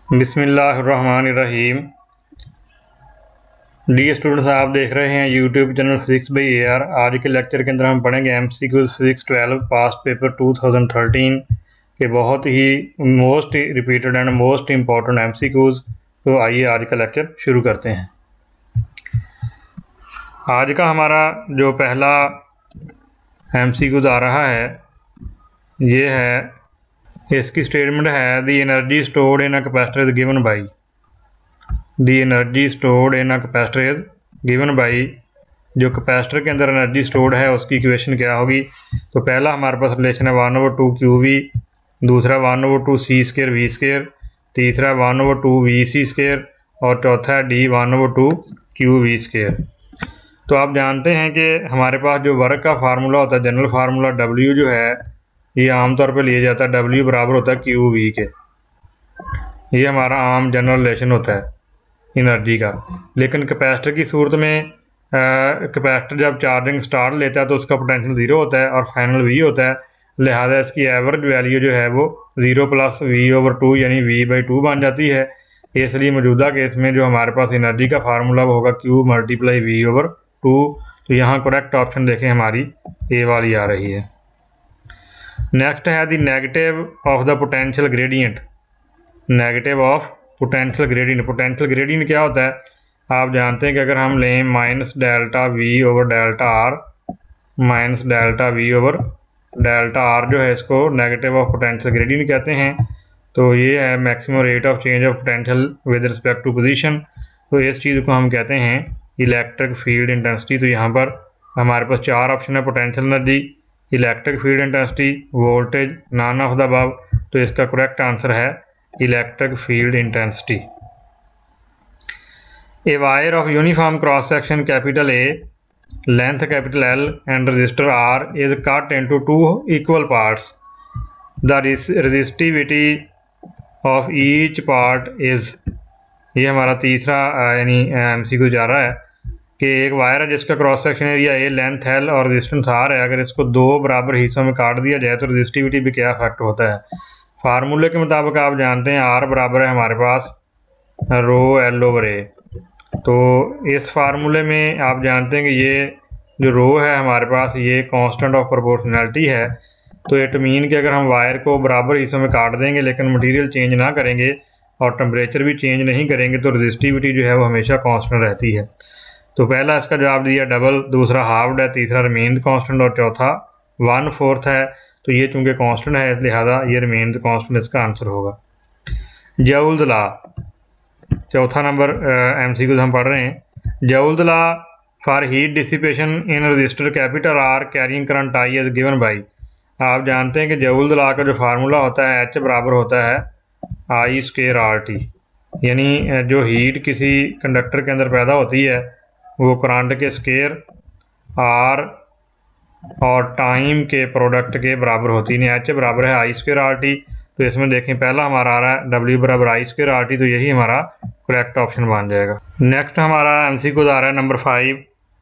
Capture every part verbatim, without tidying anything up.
बिस्मिल्लाहिर्रहमानिर्रहीम। D students, आप देख रहे हैं YouTube channel physics by A R. आज के लेक्चर के अंदर हम पढ़ेंगे MCQs physics twelve past paper two thousand thirteen के बहुत ही most repeated and most important MCQs. तो आइए आज का लेक्चर शुरू करते हैं। आज का हमारा जो पहला एमसीक्यूज आ रहा है ये है, इसकी स्टेटमेंट है the energy stored in a capacitor is given by the energy stored in a capacitor is given by जो कैपेसिटर के अंदर एनर्जी स्टोर्ड है उसकी इक्वेशन क्या होगी। तो पहला हमारे पास रिलेशन है one over two Q V, दूसरा one over two C square V square, तीसरा one over two V C square और चौथा है D one over two Q V square. तो आप जानते हैं कि हमारे पास जो वर्क का फार्मूला होता है, जनरल फार्मूला डब्ल्यू जो है ये आमतौर पर लिया जाता है डब्ल्यू बराबर होता है क्यू वी के। ये हमारा आम जनरल रिलेशन होता है एनर्जी का। लेकिन कैपेसिटर की सूरत में कैपेसिटर जब चार्जिंग स्टार्ट लेता है तो उसका पोटेंशियल ज़ीरो होता है और फाइनल वी होता है, लिहाजा इसकी एवरेज वैल्यू जो है वो zero plus V over two यानी वी बाई टू बन जाती है। इसलिए मौजूदा केस में जो हमारे पास एनर्जी का फार्मूला वो होगा Q multiply V over two. तो यहाँ करेक्ट ऑप्शन देखें हमारी ए वाली आ रही है। नेक्स्ट है the negative of the potential gradient. Negative of potential gradient. Potential gradient क्या होता है, आप जानते हैं कि अगर हम लें minus delta V over delta R, minus delta V over delta R जो है इसको नेगेटिव ऑफ पोटेंशियल ग्रेडियंट कहते हैं। तो ये है maximum rate of change of potential with respect to position. तो इस चीज़ को हम कहते हैं इलेक्ट्रिक फील्ड इंटेंसिटी। तो यहाँ पर हमारे पास चार ऑप्शन है, potential energy, electric field intensity, voltage, none of the above. तो इसका करेक्ट आंसर है electric field intensity. A wire of uniform cross section capital A, length capital L and register R is cut into two equal parts. The resistivity of each part is. ये हमारा तीसरा यानी MCQ जा रहा है कि एक वायर है जिसका cross section area A, length L और रेजिस्टेंस आर है। अगर इसको दो बराबर हिस्सों में काट दिया जाए तो रेजिस्टिविटी भी क्या इफेक्ट होता है। फार्मूले के मुताबिक आप जानते हैं आर बराबर है हमारे पास रो एल ओवर ए। तो इस फार्मूले में आप जानते हैं कि ये जो रो है हमारे पास ये कांस्टेंट ऑफ प्रोपोर्शनैलिटी है। तो इट मीन कि अगर हम वायर को बराबर हिस्सों में काट देंगे लेकिन मटेरियल चेंज ना करेंगे और टेम्परेचर भी चेंज नहीं करेंगे तो रेजिस्टिविटी जो है वो हमेशा कांस्टेंट रहती है। तो पहला इसका जवाब दिया डबल, दूसरा हाफ्ड है, तीसरा रिमेन कांस्टेंट और चौथा वन फोर्थ है। तो ये चूंकि कांस्टेंट है लिहाजा ये रिमेन कांस्टेंट इसका आंसर होगा। जऊल्स लॉ, चौथा नंबर एमसीक्यू हम पढ़ रहे हैं। Joule's law for heat dissipation in register capital R carrying current I is given by. आप जानते हैं कि जऊल्स लॉ का जो फार्मूला होता है एच बराबर होता है आई स्क्वेयर आर टी, यानी जो हीट किसी कंडक्टर के अंदर पैदा होती है वो करंट के स्क्वेयर आर और टाइम के प्रोडक्ट के बराबर होती है। एच बराबर है आई स्क्वेयर आर टी। तो इसमें देखें पहला हमारा आ रहा है डब्ल्यू बराबर आई स्क्वेयर आर टी, तो यही हमारा करेक्ट ऑप्शन बन जाएगा। नेक्स्ट हमारा एमसीक्यू आ रहा है number five,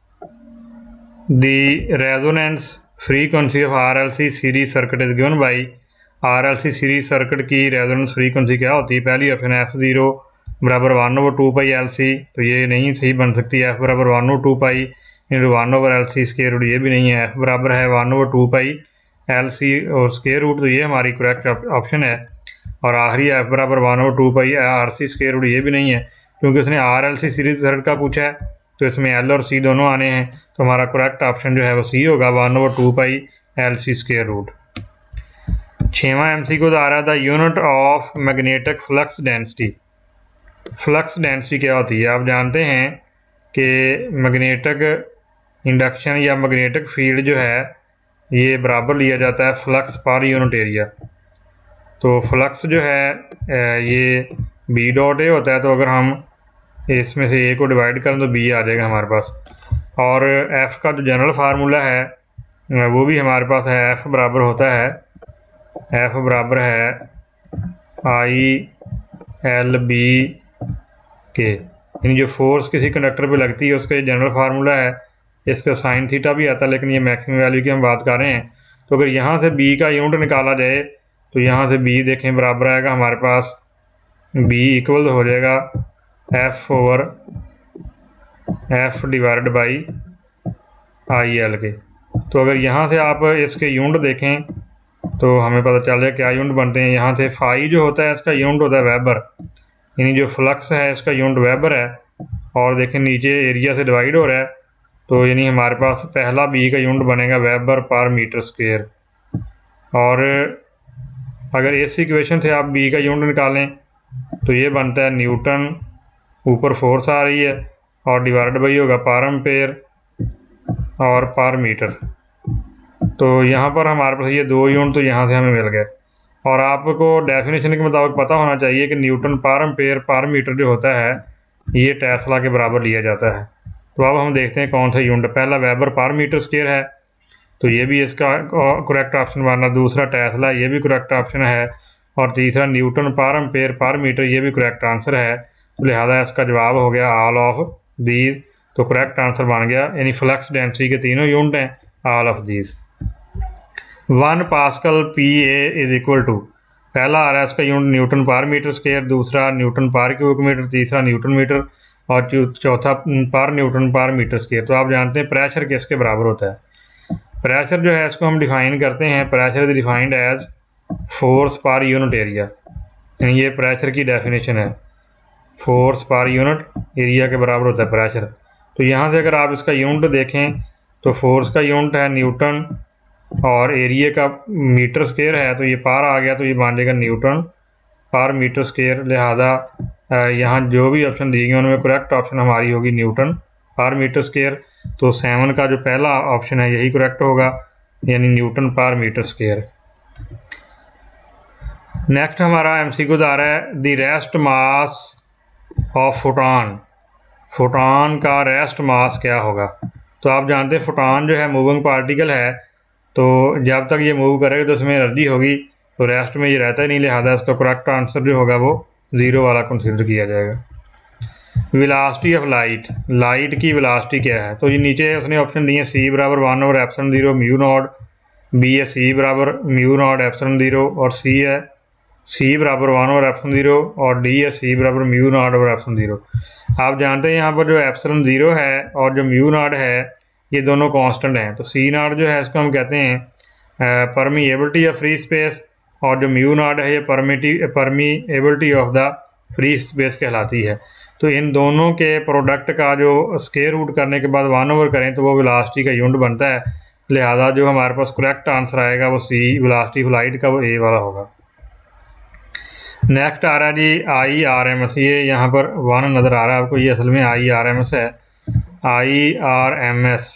the resonance frequency of R L C series circuit is given by. R L C series circuit की रेजोनेंस फ्रीक्वेंसी क्या होती है। पहली ऑप्शन है एफ जीरो बराबर one over two pi L C, तो ये नहीं सही बन सकती। एफ बराबर one over two pi into one over L C square root, ये भी नहीं है। एफ बराबर है one over two pi L C और स्केयर रूट, तो ये हमारी करेक्ट ऑप्शन है। और आखिरी एफ बराबर one over two pi R C square root, ये भी नहीं है क्योंकि उसने R L C series circuit का पूछा है तो इसमें एल और सी दोनों आने हैं। तो हमारा करेक्ट ऑप्शन जो है वो सी होगा, one over two pi L C square root. छेवां एमसीक्यू आ रहा था unit of magnetic flux density. Flux density क्या होती है, आप जानते हैं कि मैग्नेटिक इंडक्शन या मैग्नेटिक फील्ड जो है ये बराबर लिया जाता है फ्लक्स पर यूनिट एरिया। तो फ्लक्स जो है ये बी डॉट ए होता है, तो अगर हम इसमें से ए को डिवाइड करें तो बी आ जाएगा हमारे पास। और एफ़ का जो जनरल फार्मूला है वो भी हमारे पास है, एफ़ बराबर होता है एफ बराबर है आई एल बी के, यानी जो फोर्स किसी कंडक्टर पे लगती है उसका जनरल फार्मूला है। इसका साइन थीटा भी आता है लेकिन ये मैक्सिमम वैल्यू की हम बात कर रहे हैं। तो अगर यहाँ से बी का यूनिट निकाला जाए तो यहाँ से बी देखें बराबर आएगा हमारे पास बी इक्वल हो जाएगा F over F divide by I L के। तो अगर यहाँ से आप इसके यूनिट देखें तो हमें पता चल जाए क्या यूनिट बनते हैं। यहाँ से फाई जो होता है इसका यूनिट होता है वेबर, यानी जो फ्लक्स है इसका यूनिट वेबर है। और देखें नीचे एरिया से डिवाइड हो रहा है, तो यानी हमारे पास पहला बी का यूनिट बनेगा वेबर पर मीटर स्क्वायर। और अगर इस इक्वेशन से आप बी का यूनिट निकालें तो ये बनता है न्यूटन, ऊपर फोर्स आ रही है और डिवाइड बाई होगा पर एम्पेयर और पर मीटर। तो यहाँ पर हमारे पास ये दो यूनिट तो यहाँ से हमें मिल गए। और आपको डेफिनेशन के मुताबिक पता होना चाहिए कि Newton per ampere per metre जो होता है ये टेस्ला के बराबर लिया जाता है। तो अब हम देखते हैं कौन सा यूनिट। पहला वेबर पर मीटर स्क्वायर है, तो ये भी इसका करेक्ट ऑप्शन बनना। दूसरा टेस्ला, ये भी करेक्ट ऑप्शन है। और तीसरा Newton per ampere per metre, ये भी करेक्ट आंसर है। तो लिहाजा इसका जवाब हो गया ऑल ऑफ दीज। तो करेक्ट आंसर बन गया, यानी फ्लक्स डेंसिटी के तीनों यूनिट हैं all of these. One pascal P A is equal to, पहला आ रहा है इसका यूनिट न्यूटन पर मीटर स्क्वायर, दूसरा न्यूटन पर क्यूबिक मीटर, तीसरा न्यूटन मीटर और चौथा पर न्यूटन पर मीटर स्क्वायर। तो आप जानते हैं प्रेशर किसके बराबर होता है। प्रेशर जो है इसको हम डिफाइन करते हैं, pressure is defined as force पर यूनिट एरिया, यानी ये प्रेशर की डेफिनेशन है। फोर्स पर यूनिट एरिया के बराबर होता है प्रेशर। तो यहाँ से अगर आप इसका यूनिट देखें तो फोर्स का यूनिट है न्यूटन और एरिया का मीटर स्क्वायर है, तो ये पार आ गया तो ये बन जाएगा न्यूटन पर मीटर स्क्वायर। लिहाजा यहाँ जो भी ऑप्शन दिए गए उनमें करेक्ट ऑप्शन हमारी होगी न्यूटन पर मीटर स्क्वायर। तो सेवन का जो पहला ऑप्शन है यही करेक्ट होगा, यानी न्यूटन पर मीटर स्क्वायर। नेक्स्ट हमारा एमसीक्यू आ रहा है the rest mass of photon, photon का रेस्ट मास क्या होगा। तो आप जानते हैं फोटॉन जो है मूविंग पार्टिकल है, तो जब तक ये मूव करेगा तो उसमें एनर्जी होगी, तो रेस्ट में ये रहता ही नहीं। लिहाजा इसका करेक्ट आंसर जो होगा वो ज़ीरो वाला कंसीडर किया जाएगा। वेलोसिटी ऑफ लाइट, लाइट की वेलोसिटी क्या है। तो ये नीचे उसने ऑप्शन दिए सी बराबर one over epsilon zero mu naught, B है सी बराबर म्यू नॉट एप्सिलॉन जीरो, और सी है सी बराबर वन ओवर एप्सिलॉन जीरो, और डी है सी बराबर mu naught over epsilon zero. आप जानते हैं यहाँ पर जो एप्सिलॉन जीरो है और जो म्यू नॉट है ये दोनों कांस्टेंट हैं। तो सी नॉट जो है इसको हम कहते हैं परमीएबिलिटी ऑफ फ्री स्पेस, और जो म्यू नॉट है ये permittivity permeability of the free space कहलाती है। तो इन दोनों के प्रोडक्ट का जो स्क्वायर रूट करने के बाद वन ओवर करें तो वो वेलोसिटी का यूनिट बनता है। लिहाजा जो हमारे पास करेक्ट आंसर आएगा वो सी वेलोसिटी ऑफ लाइट का वो ए वाला होगा। नेक्स्ट आ रहा है जी आई आर एम एस, ये यहाँ पर वन नज़र आ रहा है आपको, ये असल में आई आर एम एस है। I R M S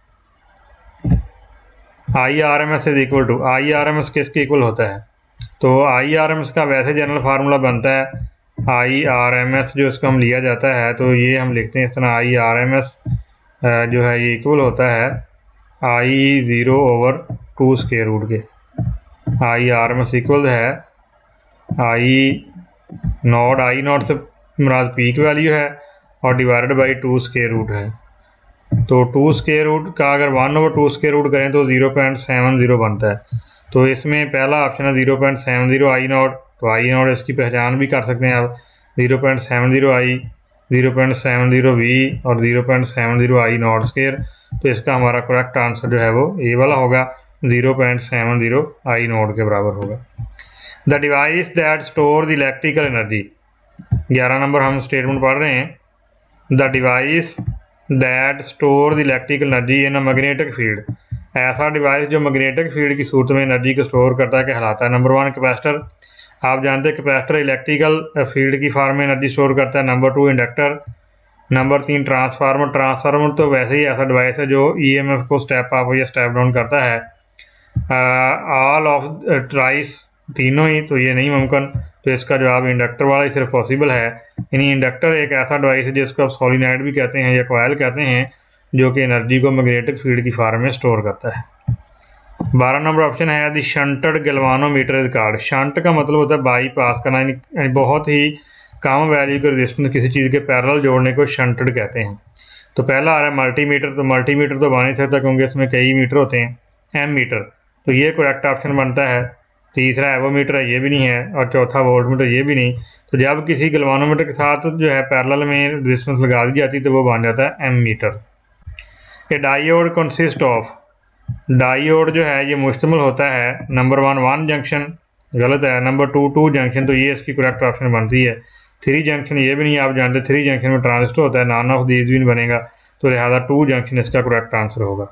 I R M S is equal to, I R M S किसके इक्वल होता है। तो आई आर एम एस का वैसे जनरल फार्मूला बनता है आई आर एम एस, जो इसको हम लिया जाता है तो ये हम लिखते हैं इस तरह, आई आर एम एस जो है ये इक्वल होता है I zero over two square root के। I R M S equal है आई नॉट, आई नॉट से मुराद पीक वैल्यू है और divided by two square root है। तो टू स्क्वायर रूट का अगर one over two square root करें तो ज़ीरो पॉइंट सेवन ज़ीरो बनता है। तो इसमें पहला ऑप्शन है zero point seven zero I naught, तो आई नॉट इसकी पहचान भी कर सकते हैं आप, zero point seven zero I, zero point seven zero V और zero point seven zero I naught square. तो इसका हमारा करेक्ट आंसर जो है वो ए वाला होगा, zero point seven zero I naught के बराबर होगा। The device that store the electrical energy, ग्यारह नंबर हम स्टेटमेंट पढ़ रहे हैं। The device that store the electrical energy in a magnetic field, ऐसा डिवाइस जो मैग्नेटिक फील्ड की सूरत में एनर्जी को स्टोर करता है कहलाता है। नंबर वन कैपेसिटर, आप जानते हैं कैपेसिटर इलेक्ट्रिकल फील्ड की फॉर्म में एनर्जी स्टोर करता है। नंबर टू इंडक्टर, नंबर तीन ट्रांसफार्मर, ट्रांसफार्मर तो वैसे ही ऐसा डिवाइस है जो ई एम एफ को स्टेप अप या स्टेप डाउन करता है। ऑल ऑफ ट्राइस, तीनों ही, तो ये नहीं मुमकिन, तो इसका जवाब इंडक्टर वाला ही सिर्फ पॉसिबल है। यानी इंडक्टर एक ऐसा डिवाइस है जिसको आप सोलिनॉइड भी कहते हैं या कॉइल कहते हैं, जो कि एनर्जी को मैग्नेटिक फील्ड की फॉर्म में स्टोर करता है। बारह नंबर ऑप्शन है the shunted galvanometer is called, shunt का मतलब होता है बाई पास करना, यानी बहुत ही कम वैल्यू के रेजिस्टेंस किसी चीज़ के पैरेलल जोड़ने को शंटेड कहते हैं। तो पहला आ रहा है मल्टीमीटर, तो मल्टीमीटर तो बन नहीं सकता क्योंकि इसमें कई मीटर होते हैं, एम मीटर, तो ये करेक्ट ऑप्शन बनता है। तीसरा एवोमीटर है, ये भी नहीं है, और चौथा वोल्टमीटर, ये भी नहीं। तो जब किसी गलवानोमीटर के साथ जो है पैरेलल में रेजिस्टेंस लगा दी जाती है तो वो बन जाता है ammeter. A diode consist of, diode जो है ये मुश्तमिल होता है नंबर वन वन जंक्शन, गलत है, नंबर टू टू जंक्शन, तो ये इसकी करेक्ट ऑप्शन बनती है। थ्री जंक्शन, ये भी नहीं, आप जानते थ्री जंक्शन में ट्रांजिस्टर होता है, नॉन ऑफ दीज भी नहीं बनेगा, तो लिहाजा टू जंक्शन इसका करेक्ट आंसर होगा।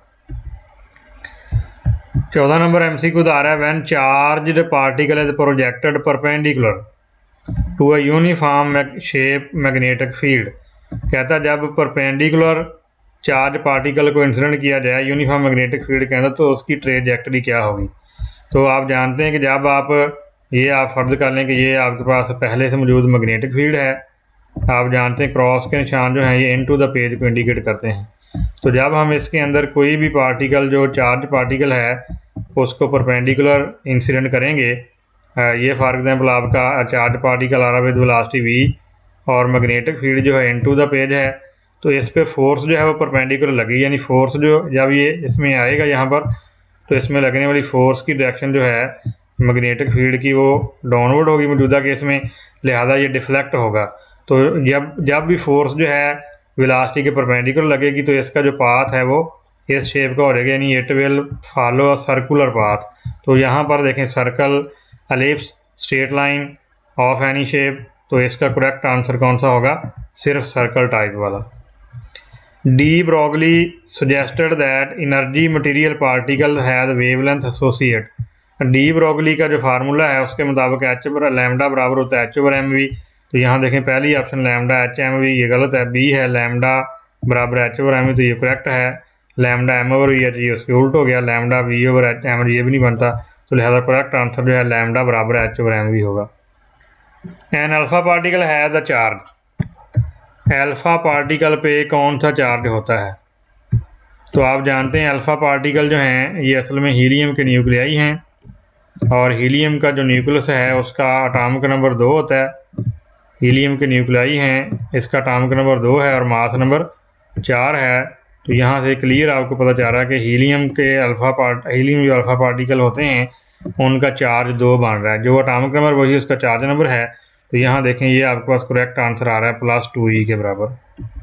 चौदह नंबर एमसीक्यू आ रहा है, when charged particle is projected perpendicular to a uniform shape magnetic field. कहता है जब परपेंडिकुलर चार्ज पार्टिकल को इंसिडेंट किया जाए यूनिफॉर्म मैग्नेटिक फील्ड के अंदर तो उसकी ट्रेजेक्टरी क्या होगी। तो आप जानते हैं कि जब आप ये आप फर्ज कर लें कि ये आपके पास पहले से मौजूद मैग्नेटिक फील्ड है, आप जानते हैं क्रॉस के निशान जो हैं ये इनटू द पेज को इंडिकेट करते हैं। तो जब हम इसके अंदर कोई भी पार्टिकल जो चार्ज पार्टिकल है उसको परपेंडिकुलर इंसिडेंट करेंगे, ये फॉर एग्जांपल आपका चार्ज पार्टिकल आ रहा है विद वेलोसिटी वी और मैग्नेटिक फील्ड जो है इनटू द पेज है, तो इस पे फोर्स जो है वो परपेंडिकुलर लगेगी, यानी फोर्स जो जब ये इसमें आएगा यहाँ पर तो इसमें लगने वाली फोर्स की डायरेक्शन जो है मैग्नेटिक फील्ड की वो डाउनवर्ड होगी मौजूदा केस में, लिहाजा ये डिफ्लेक्ट होगा। तो जब जब भी फोर्स जो है वेलोसिटी के परपेंडिकुलर लगेगी तो इसका जो पाथ है वो इस शेप का हो जाएगा, यानी it will follow a circular path. तो यहाँ पर देखें circle, ellipse, straight line, of any shape, तो इसका करेक्ट आंसर कौन सा होगा, सिर्फ सर्कल टाइप वाला। De Broglie suggested that energy material particle has wavelength associate. De Broglie का जो फार्मूला है उसके मुताबिक एच पर लैम्डा बराबर होता है एच ओवर एम वी। तो यहाँ देखें पहली option lambda H M V, ये गलत है। बी है लैम्डा बराबर एच ओवर एम वी, तो ये करेक्ट है। Lambda M over V H, ये उसके उल्ट हो गया, lambda V over H M, ये भी नहीं बनता, तो लिहाजा करेक्ट आंसर जो है लैम्डा बराबर एच ओवर एम वी होगा। एन अल्फा पार्टिकल है द चार्ज, अल्फा पार्टिकल पे कौन सा चार्ज होता है। तो आप जानते हैं अल्फा पार्टिकल जो हैं ये असल में हीलियम के न्यूक्लियाई हैं और हीलियम का जो न्यूक्लियस है उसका एटॉमिक नंबर दो होता है। हीलियम के न्यूक्लियाई हैं, इसका एटॉमिक नंबर दो है और मास नंबर चार है। तो यहाँ से क्लियर आपको पता चल रहा है कि हीलियम के अल्फा पार्ट हीलियम जो अल्फा पार्टिकल होते हैं उनका चार्ज दो बन रहा है, जो एटॉमिक नंबर वही उसका चार्ज नंबर है। तो यहाँ देखें ये आपके पास करेक्ट आंसर आ रहा है प्लस टू ई के बराबर।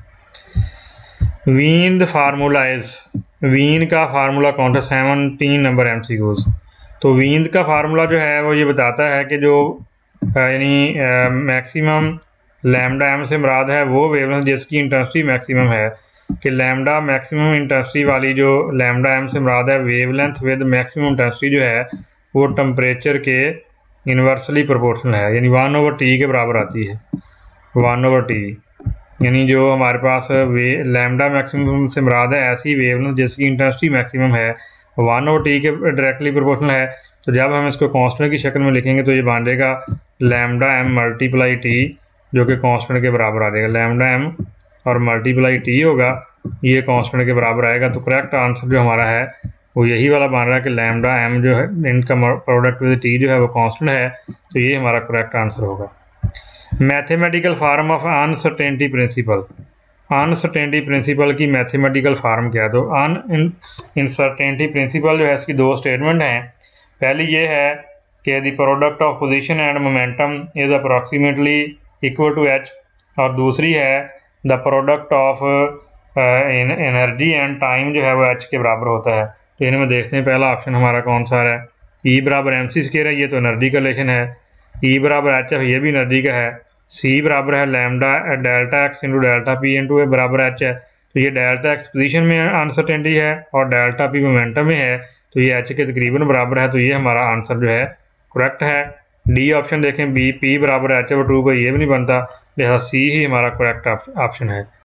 Wien the formula is, Wien का फार्मूला कौन सा, सेवनटीन नंबर एमसीक्यूज। तो वीन का फार्मूला जो है वो ये बताता है कि जो यानी मैक्सिमम लैम्डा एम से मुराद है वो वेवलेंथ जिसकी इंटेंसिटी मैक्सिमम है, कि लैम्डा मैक्सिमम इंटेंसिटी वाली जो लैम्डा एम से मुराद है वेवलेंथ विद मैक्सिमम इंटेंसिटी जो है वो टेम्परेचर के इन्वर्सली प्रोपोर्शनल है, यानी वन ओवर टी के बराबर आती है। वन ओवर टी यानी जो हमारे पास वे लैम्डा मैक्सिमम से मुराद है ऐसी वेवलेंथ जिसकी इंटेंसिटी मैक्सिमम है वन ओवर टी के डायरेक्टली प्रोपोर्शनल है। तो जब हम इसको कांस्टेंट की शक्ल में लिखेंगे तो ये बन जाएगा लैम्डा एम मल्टीप्लाई टी, जो कि कांस्टेंट के बराबर आ जाएगा। लैम्डा एम और मल्टीप्लाई टी होगा, ये कांस्टेंट के बराबर आएगा। तो करेक्ट आंसर जो हमारा है वो यही वाला बन रहा है कि लैम्डा एम जो है इनका प्रोडक्ट विद टी जो है वो कांस्टेंट है, तो ये हमारा करेक्ट आंसर होगा। Mathematical form of uncertainty principle, uncertainty principle की मैथमेटिकल फार्म क्या है। तो अन इनसर्टेनिटी प्रिंसिपल जो है इसकी दो स्टेटमेंट हैं। पहली ये है कि the product of position and momentum is approximately equal to H, और दूसरी है the product of energy and time जो है वो एच के बराबर होता है। तो इनमें देखते हैं पहला ऑप्शन हमारा कौन सा है। ई बराबर एम सी स्क्वायर है, ये तो एनर्जी का रिलेशन है। ई बराबर एच एफ, ये भी एनर्जी का है। सी बराबर है lambda delta X into delta P into A बराबर एच है, तो ये डेल्टा एक्स पोजीशन में अनसर्टेनिटी है और डेल्टा पी मोमेंटम में है, तो ये एच के तकरीबन बराबर है। तो ये हमारा आंसर जो है करेक्ट है। डी ऑप्शन देखें, बी पी बराबर एच एफ टू पर, ये भी नहीं बनता, लिहाजा सी ही हमारा करेक्ट ऑप्शन है।